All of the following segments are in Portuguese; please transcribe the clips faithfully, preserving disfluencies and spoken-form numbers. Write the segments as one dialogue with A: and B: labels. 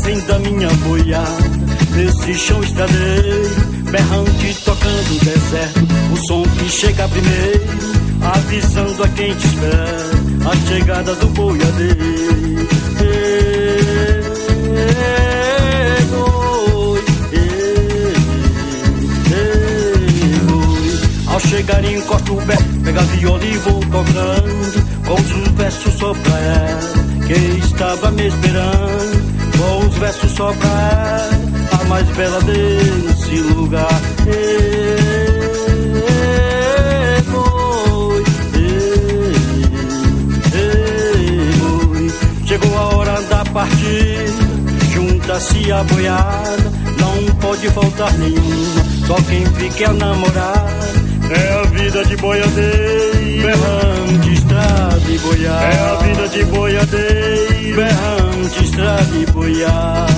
A: descem da minha boiada, nesse chão estradeiro, berrante tocando o deserto, o som que chega primeiro, avisando a quem te espera a chegada do boiadeiro. Ao chegar encosto o pé, pega a viola e vou tocando, com os versos só pra ela que estava me esperando, com os versos só pra ela, a mais bela desse lugar. Ei, foi, ei, foi. Chegou a hora da partida, junta-se a boiada, não pode faltar nenhuma, só quem fica é a namorada. É a vida de boiadeiro, berrante, estrada e boiada. É a vida de boiadeiro, berrante, estrada e boiada.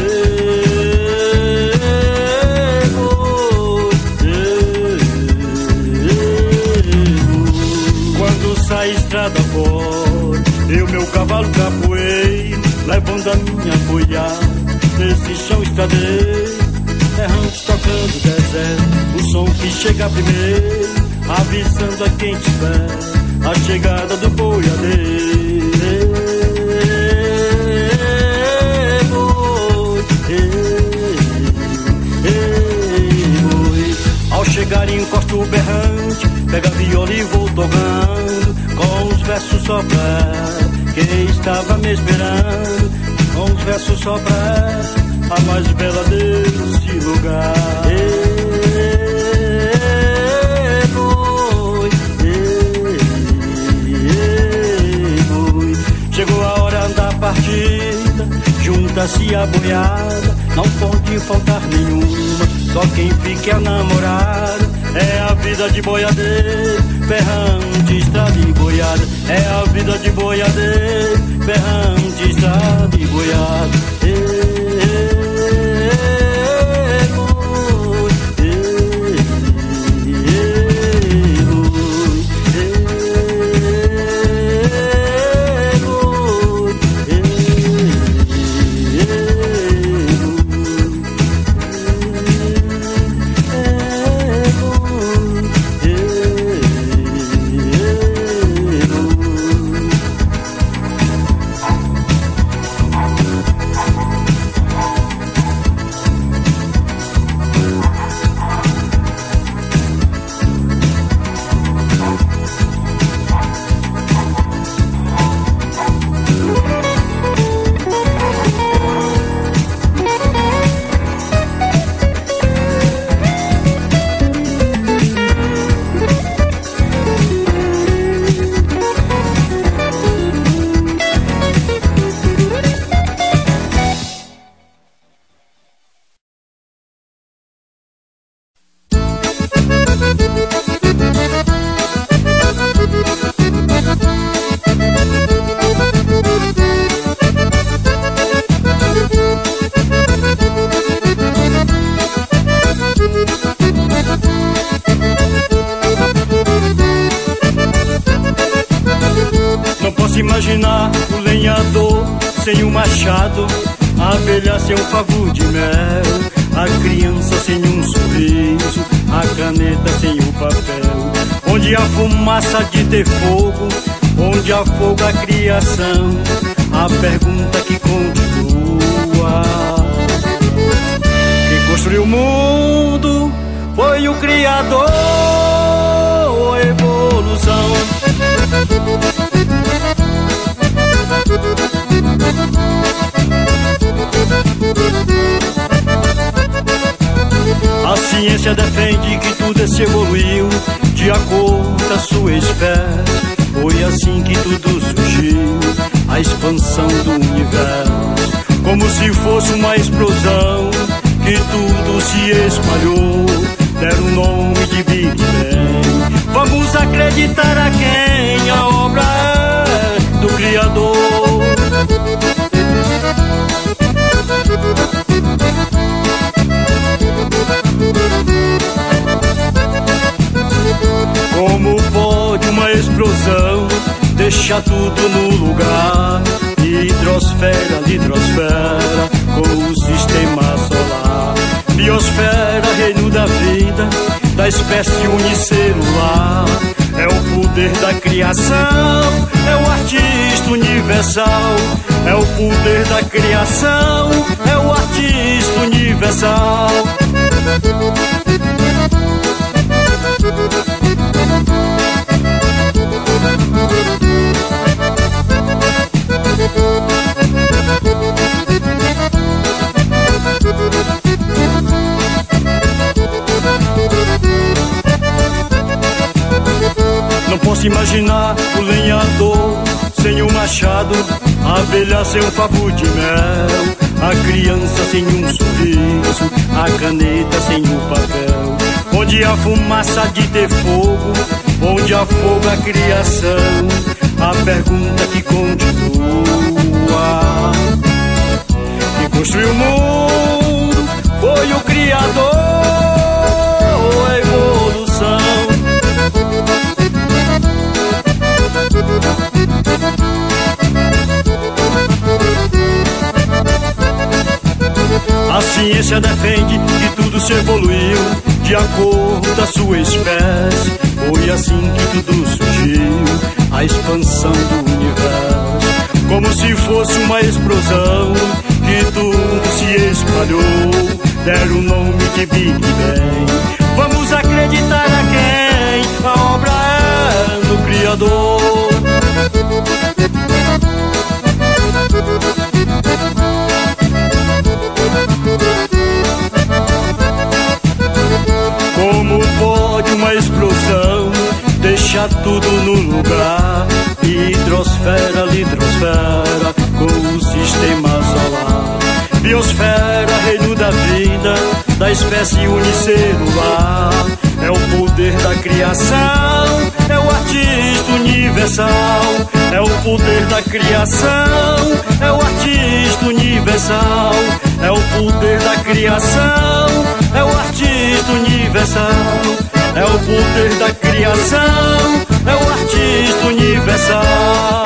A: Quando sai estrada fora, eu meu cavalo capoeiro, levando a minha boiada nesse chão estradeiro, errantes tocando o deserto, o som que chega primeiro, avisando a quem te espera a chegada do boiadeiro. Ao chegar encosto o berrante, pega a viola e vou tocando, com os versos só pra ela que estava me esperando, com os versos só pra ela, a mais bela desse lugar. Ei, foi, ei, foi. Chegou a hora da partida, junta-se a boiada, não pode faltar nenhuma, só quem fica é a namorada. É a vida de boiadeiro, berrante, estrada e boiada. É a vida de boiadeiro, berrante, estrada e boiada. Ei, imaginar o lenhador sem o machado, a abelha sem um favor de mel, a criança sem um sorriso, a caneta sem o papel. Onde há fumaça de ter fogo, onde há fogo a criação, a pergunta que continua: quem construiu o mundo foi o Criador ou a evolução? A ciência defende que tudo se evoluiu de acordo com a sua espécie. Foi assim que tudo surgiu, a expansão do universo, como se fosse uma explosão que tudo se espalhou. Deram o nome de Big Bang. Vamos acreditar a quem a obra é do Criador. Como pode uma explosão deixar tudo no lugar? Hidrosfera, hidrosfera, com o sistema solar. Biosfera, reino da vida, da espécie unicelular. É o poder da criação, é o artista universal. É o poder da criação, é o artista universal. Não posso imaginar o lenhador sem o machado, a abelha sem um favo de mel, a criança sem um sorriso, a caneta sem o papel. Onde a fumaça de ter fogo, onde há fogo a criação. A pergunta que continua: quem construiu o mundo foi o Criador ou a evolução? A ciência defende que tudo se evoluiu de acordo com a sua espécie. Foi assim que tudo surgiu, a expansão do universo. Como se fosse uma explosão, que tudo se espalhou, deram o nome de Big Bang. Vamos acreditar a quem? A obra é do Criador. Como pode uma explosão deixar tudo no lugar? Hidrosfera, lidrosfera, com o sistema solar. Biosfera, reino da vida, da espécie unicelular. É o poder da criação, é o artista universal. É o poder da criação, é o artista universal. É o poder da criação, é o artista universal. É o poder da criação, é o artista universal.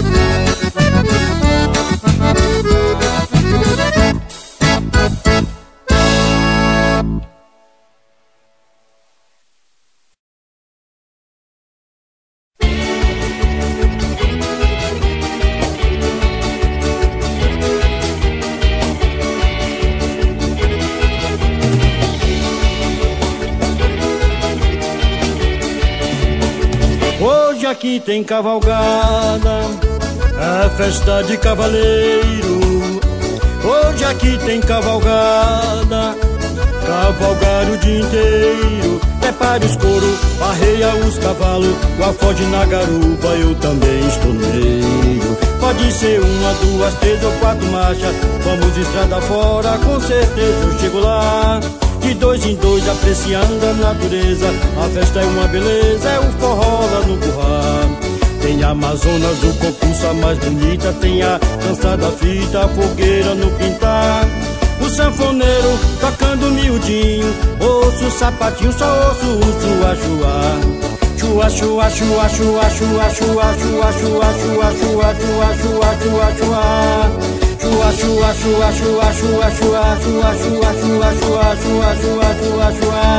A: Aqui tem cavalgada, é festa de cavaleiro. Hoje aqui tem cavalgada, cavalgar o dia inteiro. Prepare os couro, arreia os cavalos, o afode na garupa, eu também estou no meio. Pode ser uma, duas, três ou quatro marchas, vamos estrada fora, com certeza eu chego lá. De dois em dois apreciando a natureza, a festa é uma beleza, é o forró lá no curral. Tem a Amazonas, o concurso a mais bonita, tem a dança da fita, a fogueira no quintal. O sanfoneiro tocando miudinho, ouço o sapatinho, só ouço o chua-chua. Chua, chua, chua, chua, chua, chua, chua, chua, chua, chua, chua, chua, chua, chua. Chua, chua, chua, chua, chua, chua, chua, chua, chua, chua, chua, chua, chua,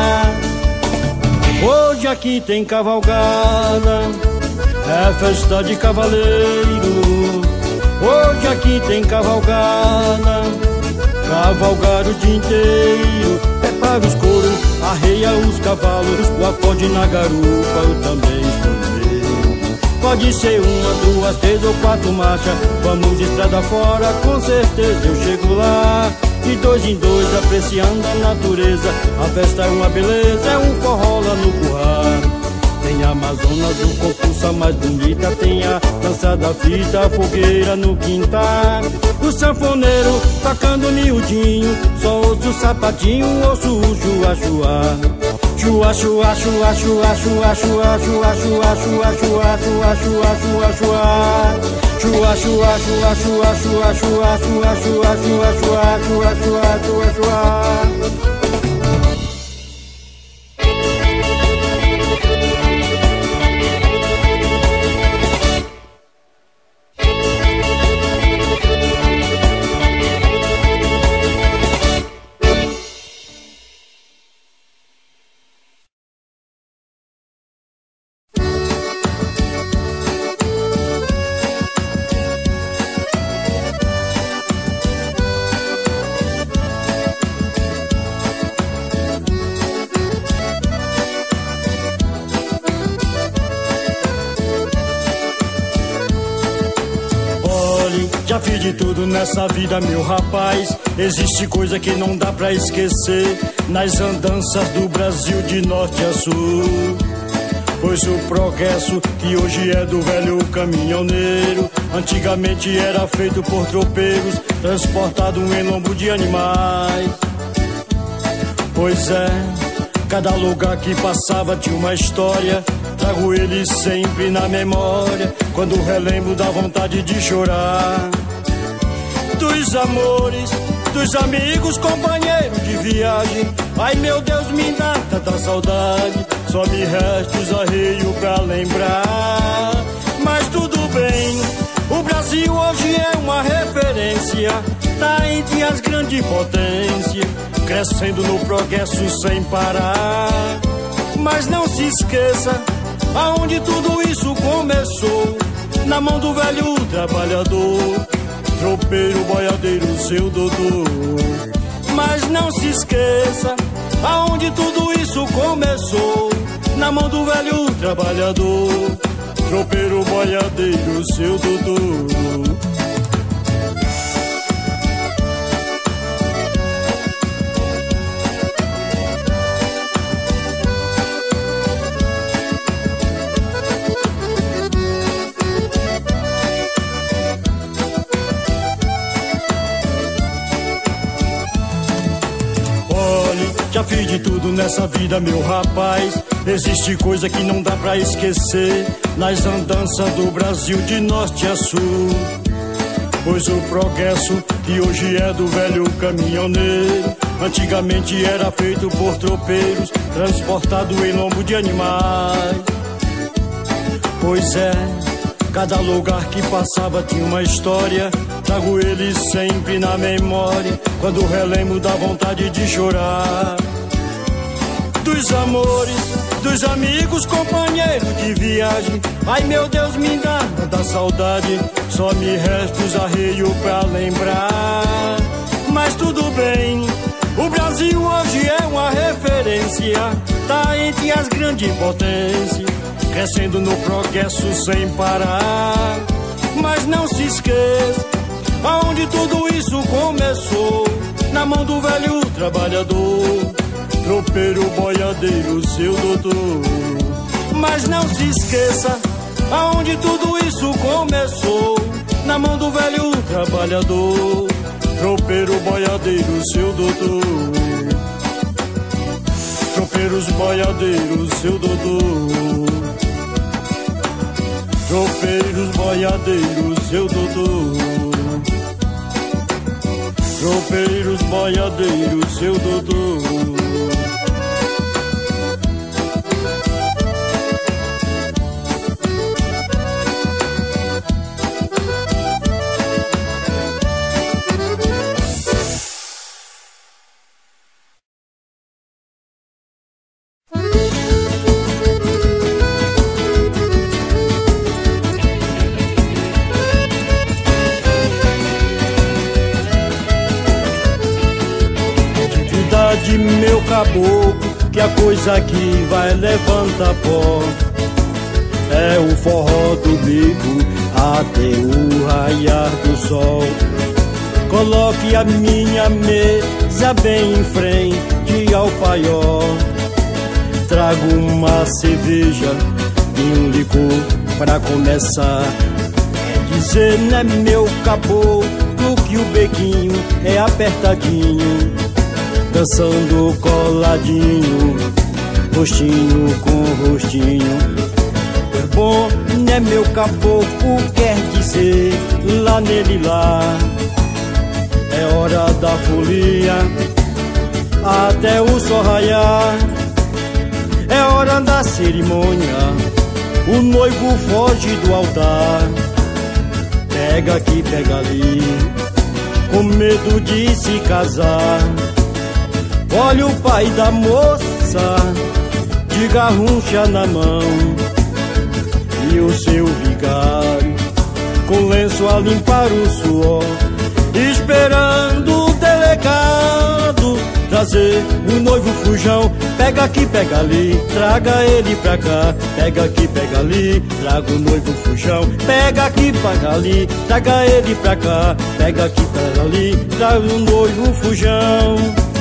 A: chua. Hoje aqui tem cavalgada, é festa de cavaleiro. Hoje aqui tem cavalgada, cavalgar o dia inteiro. Prepara os couro, arreia os cavalos, o acorde na garupa, eu também estou no meio. Pode ser uma, duas, três ou quatro marchas, vamos estrada fora, com certeza eu chego lá. De dois em dois apreciando a natureza, a festa é uma beleza, é um forró lá no curral. Tem a Amazonas, o concurso a mais bonita, tem a dança da fita, a fogueira no quintal. O sanfoneiro tocando miudinho, só ouço o sapatinho, ouço o chua-chua. Chua, chua, chua, chua, chua, chua, chua, chua, chua, chua, chua, chua, chua, chua. Chua, chua, chua, chua, chua, chua, chua, chua, chua, chua, chua, chua, chua, chua. fiz de tudo nessa vida, meu rapaz. Existe coisa que não dá pra esquecer nas andanças do Brasil de norte a sul. Pois o progresso que hoje é do velho caminhoneiro, antigamente era feito por tropeiros, transportado em lombo de animais. Pois é, cada lugar que passava tinha uma história. Trago ele sempre na memória, quando relembro dá vontade de chorar. Dos amores, dos amigos, companheiros de viagem. Ai meu Deus, me dá tanta saudade. Só me resta os arreios pra lembrar. Mas tudo bem, o Brasil hoje é uma referência. Tá entre as grandes potências, crescendo no progresso sem parar. Mas não se esqueça aonde tudo isso começou, na mão do velho trabalhador, tropeiro, boiadeiro, seu doutor. Mas não se esqueça aonde tudo isso começou, na mão do velho trabalhador, tropeiro, boiadeiro, seu doutor. Já fiz de tudo nessa vida, meu rapaz. Existe coisa que não dá pra esquecer nas andanças do Brasil de norte a sul. Pois o progresso que hoje é do velho caminhoneiro, antigamente era feito por tropeiros, transportado em lombo de animais. Pois é, cada lugar que passava tinha uma história. Trago ele sempre na memória, quando relembro dá vontade de chorar. Dos amores, dos amigos, companheiros de viagem. Ai meu Deus, me dá tanta saudade. Só me resta os arreios pra lembrar. Mas tudo bem, o Brasil hoje é uma referência. Tá entre as grandes potências, crescendo no progresso sem parar. Mas não se esqueça aonde tudo isso começou, na mão do velho trabalhador, tropeiro, boiadeiro, seu doutor. Mas não se esqueça aonde tudo isso começou, na mão do velho trabalhador, tropeiro, boiadeiro, seu doutor. Tropeiros, boiadeiros, seu doutor. Tropeiros, boiadeiros, seu doutor. Tropeiros, boiadeiros, seu doutor. De meu caboclo, que a coisa aqui vai levantar pó. É o forró do bico até o raiar do sol. Coloque a minha mesa bem em frente ao paiol. Trago uma cerveja e um licor pra começar. Quer dizer, né, meu caboclo, que o bequinho é apertadinho, dançando coladinho, rostinho com rostinho. É bom, né, meu caboclo, quer dizer, lá nele lá. É hora da folia, até o sol raiar. É hora da cerimônia, o noivo foge do altar. Pega aqui, pega ali, com medo de se casar. Olha o pai da moça, de garruncha na mão, e o seu vigário, com lenço a limpar o suor, esperando o delegado trazer o noivo fujão. Pega aqui, pega ali, traga ele pra cá. Pega aqui, pega ali, traga o noivo fujão. Pega aqui, pega ali, traga ele pra cá. Pega aqui, pega ali, traga o noivo fujão.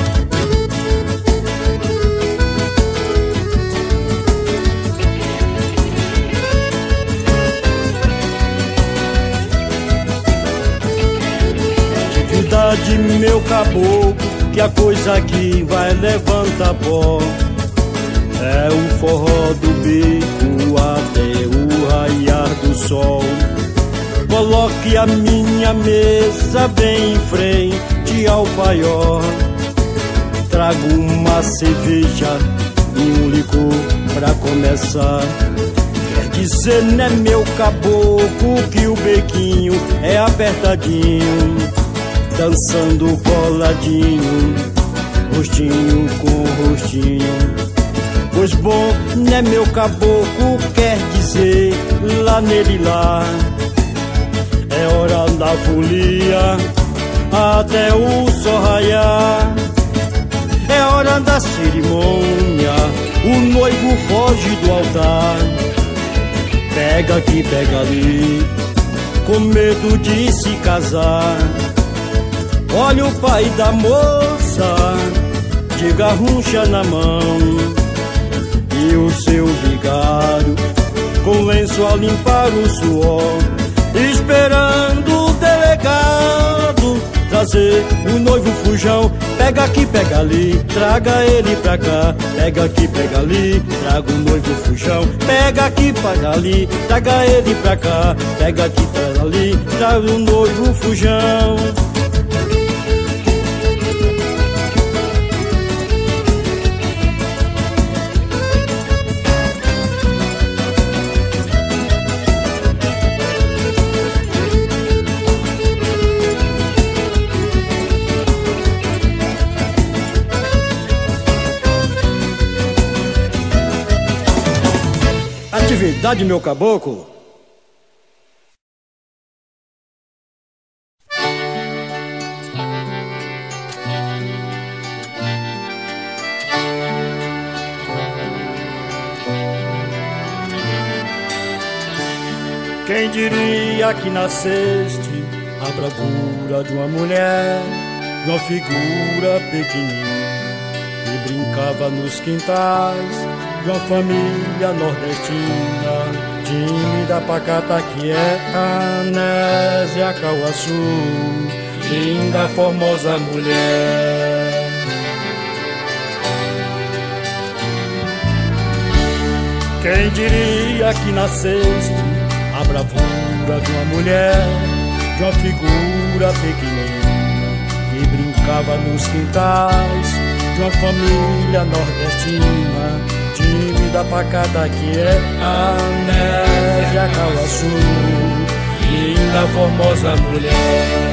A: De meu caboclo, que a coisa aqui vai levantar pó. É o forró do bico até o raiar do sol. Coloque a minha mesa bem em frente ao paiol. Trago uma cerveja e um licor pra começar. Quer dizer, né, meu caboclo, que o bequinho é apertadinho, dançando coladinho, rostinho com rostinho. Pois bom, né, meu caboclo, quer dizer, lá nele lá é hora da folia até o sol raiar. É hora da cerimônia, o noivo foge do altar. Pega aqui, pega ali, com medo de se casar. Olha o pai da moça, de garruncha na mão, e o seu vigário, com lenço a limpar o suor, esperando o delegado trazer o noivo fujão. Pega aqui, pega ali, traga ele pra cá. Pega aqui, pega ali, traga o noivo fujão. Pega aqui, pega ali, traga ele pra cá. Pega aqui, pega ali, traga o noivo fujão. Atividade, meu caboclo. Quem diria que nasceste a bravura de uma mulher, de uma figura pequenina que brincava nos quintais de uma família nordestina, tímida, pacata, que é a Nésia Cauaçu, linda, formosa mulher. Quem diria que nasceste a bravura de uma mulher, de uma figura pequenina que brincava nos quintais de uma família nordestina, tímida, pacata, que é a Nésia Cauaçu, linda, formosa mulher.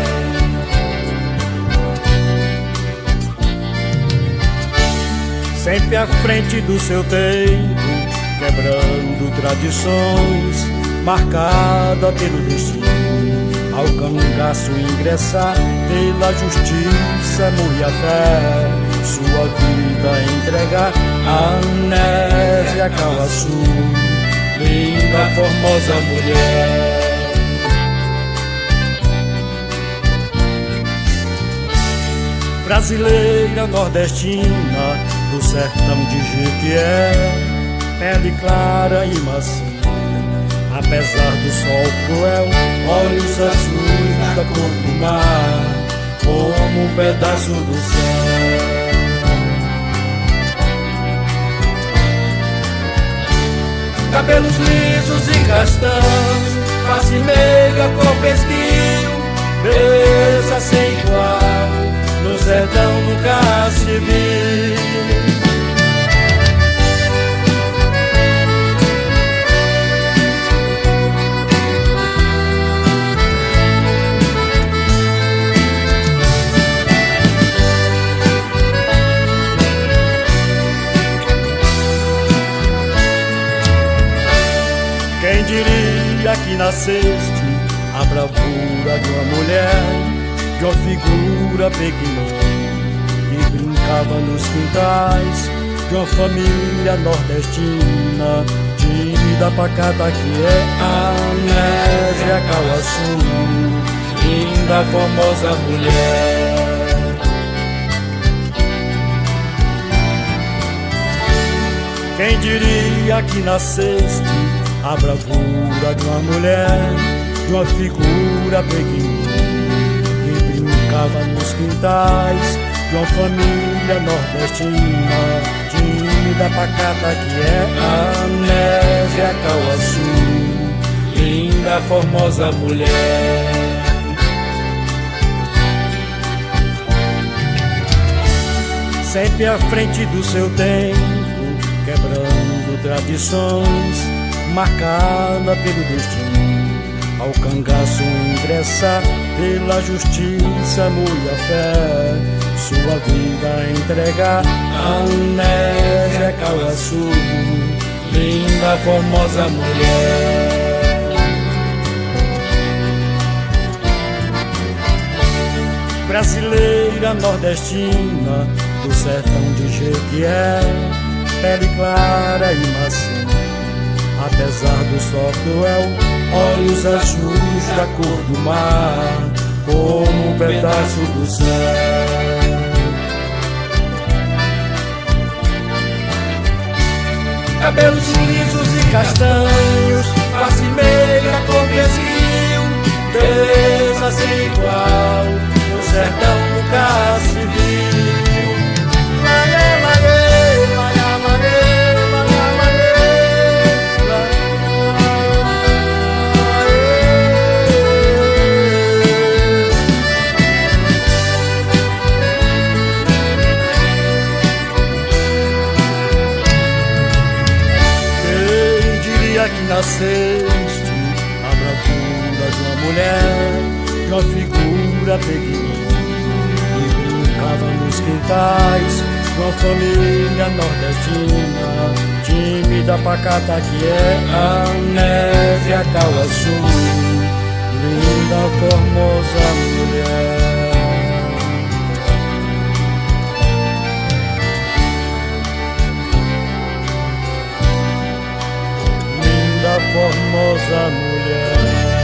A: Sempre à frente do seu tempo, quebrando tradições, marcada pelo destino, ao cangaço ingressar pela justiça, morrer a fé, sua vida entregar a Nésia Cauaçu, linda, formosa mulher. Brasileira nordestina, do sertão de Jequié, pele clara e macia, apesar do sol cruel, olhos azuis da cor do mar, como um pedaço do céu. Cabelos lisos e castanhos, face meiga, corpo esguio, beleza sem igual, no sertão nunca se viu. Quem diria que nasceste a bravura de uma mulher, de uma figura pequenina que brincava brincava nos quintais de uma família nordestina, tímida, pacata, que é a Nésia Cauaçu, linda, formosa mulher. Quem diria que nasceste a bravura de uma mulher, de uma figura pequenina, que brincava nos quintais de uma família nordestina, tímida, pacata, que é a Nésia Cauaçu, linda, formosa mulher. Sempre à frente do seu tempo, quebrando tradições, marcada pelo destino, ao cangaço ingressar pela justiça, muita fé, sua vida entregar a Nésia Cauaçu, linda, formosa mulher. Brasileira nordestina, do sertão de Jequié, pele clara e macia, apesar do sol cruel, olhos azuis da cor do mar, como um pedaço do céu. Cabelos lisos e castanhos, face meiga como rio, beleza sem igual, no sertão nunca se viu. Que nasceste a bravura de uma mulher, de uma figura pequenina, que brincava nos quintais de uma família nordestina, tímida, pacata, que é a Nésia Cauaçu, linda, formosa mulher. Formosa mulher.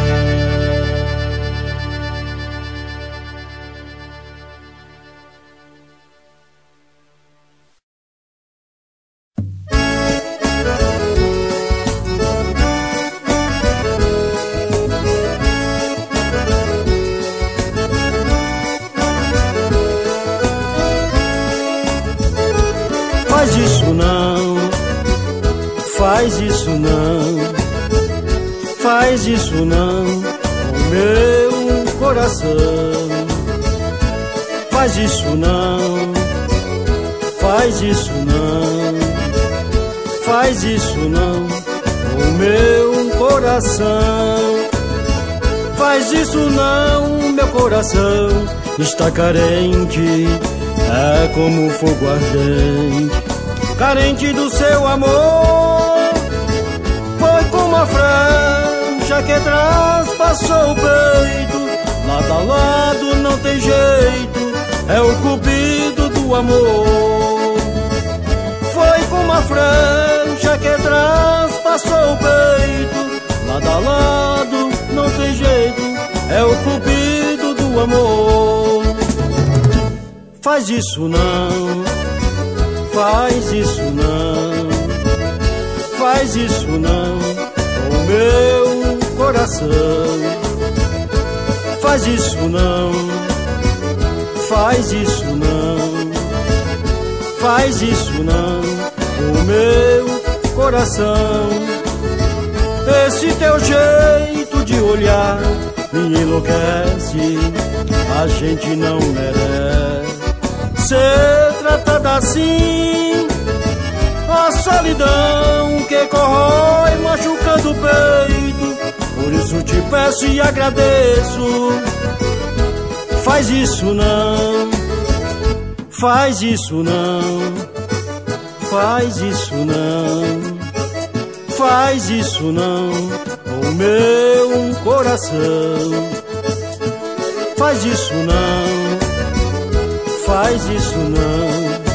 A: Faz isso não, faz isso não, faz isso não, com meu coração. Faz isso não, faz isso não, faz isso não, com meu coração. Faz isso não, meu coração está carente, é como fogo ardente, carente do seu amor. Foi como a franja que traspassou o peito, lado a lado não tem jeito, é o cupido do amor. Foi como a franja que traspassou o peito, lado a lado não tem jeito, é o cupido do amor. Faz isso não, faz isso não, faz isso não, com o meu coração. Faz isso não, faz isso não, faz isso não, com o meu coração. Esse teu jeito de olhar me enlouquece, a gente não merece ser tratada assim. A solidão que corrói machucando o peito, por isso te peço e agradeço. Faz isso não, faz isso não, faz isso não, faz isso não, com o meu coração. Faz isso não, faz isso não,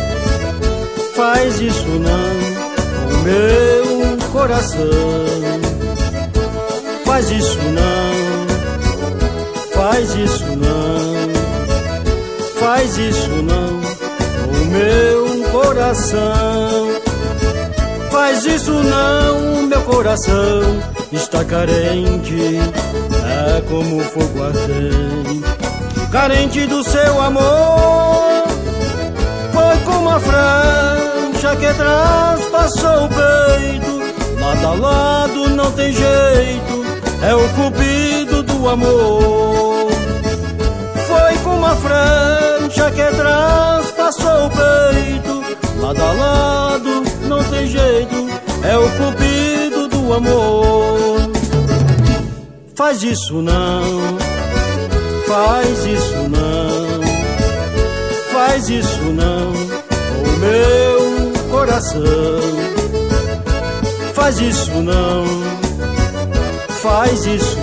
A: faz isso não, o meu coração. Faz isso não, faz isso não, faz isso não, o meu coração. Faz isso não, meu coração está carente, é como fogo ardente, carente do seu amor. Foi como a flecha que traspassou o peito, lado a lado não tem jeito, é o cupido do amor. Foi como a flecha que traspassou o peito, lado a lado não tem jeito, é o cupido do amor. Faz isso não, faz isso não, faz isso não, o meu coração. Faz isso não, faz isso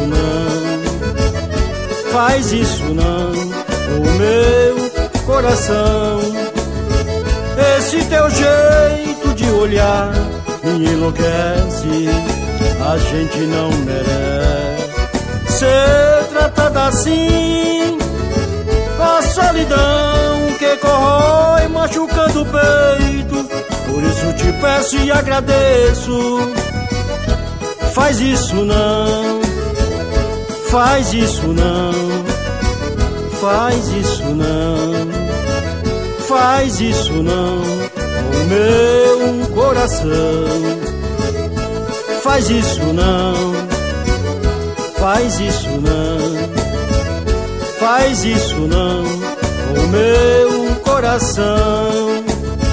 A: não, faz isso não, o meu coração. Esse teu jeito de olhar me enlouquece, a gente não merece ser tratada assim. A solidão que corrói machucando o peito, por isso te peço e agradeço. Faz isso não, faz isso não, faz isso não, faz isso não, o meu coração. Faz isso não, faz isso não, faz isso não, o meu coração.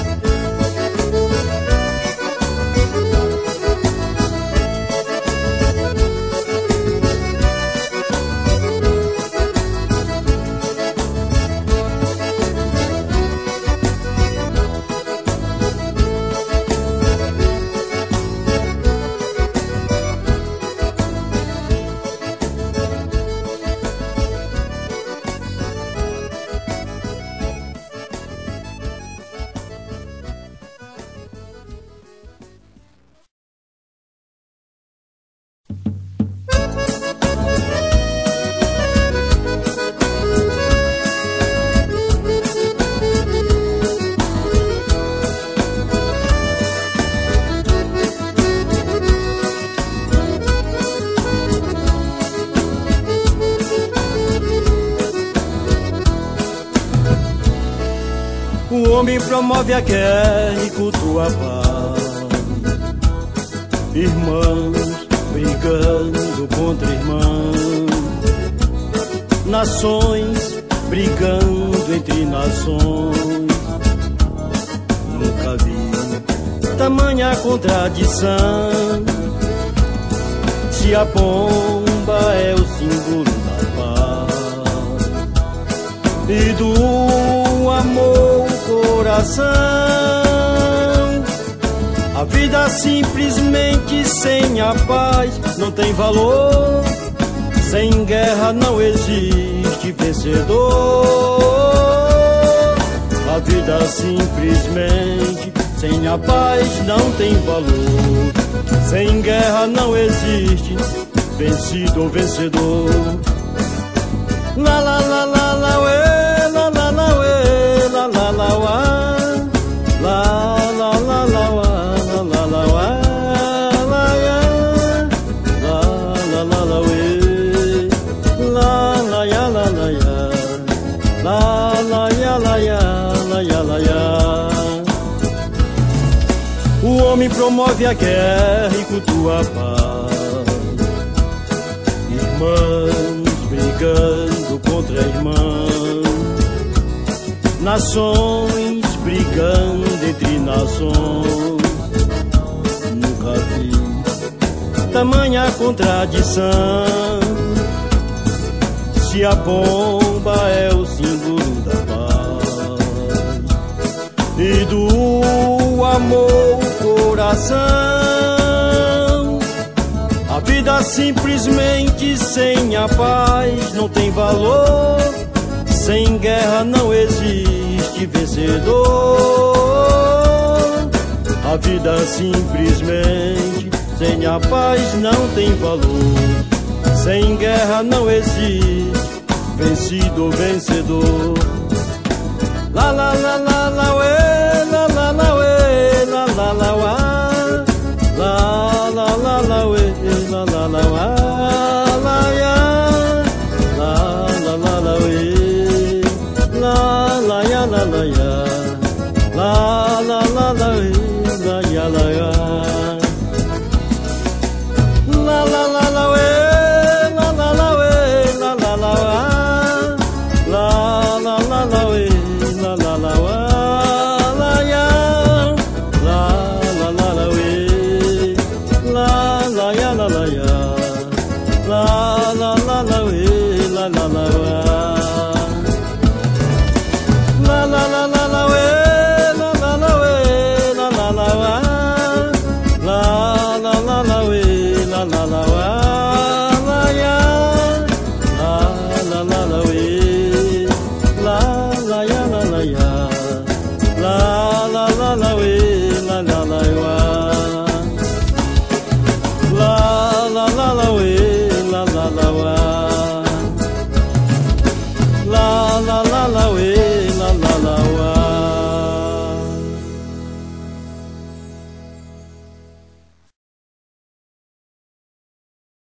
A: O homem promove a guerra e cultua a paz, irmãos brigando contra irmãos, nações brigando entre nações. Nunca vi tamanha contradição, se a bomba é o símbolo da paz e do amor coração. A vida simplesmente sem a paz não tem valor, sem guerra não existe vencedor. A vida simplesmente sem a paz não tem valor, sem guerra não existe vencido ou vencedor. La la la la la ué, la la la ué, la la la uá, la la la la uá, la la la uá, la ya, la la la la ué, la la ya la la ya, la la ya la ya, la ya la ya. O homem promove a guerra e cultua a paz, irmãos brigando contra irmãos, nações brigando entre nações. Nunca vi tamanha contradição, se a bomba é o símbolo da paz e do amor coração. A vida simplesmente sem a paz não tem valor, sem guerra não existe vencedor. A vida simplesmente sem a paz não tem valor. Sem guerra não existe vencido ou vencedor. La la la la la ué, la la la ué, la la la uá, la la la la ué, la la la uá, la ya, la la la la ué, la la ya la la ya, la la la la ué.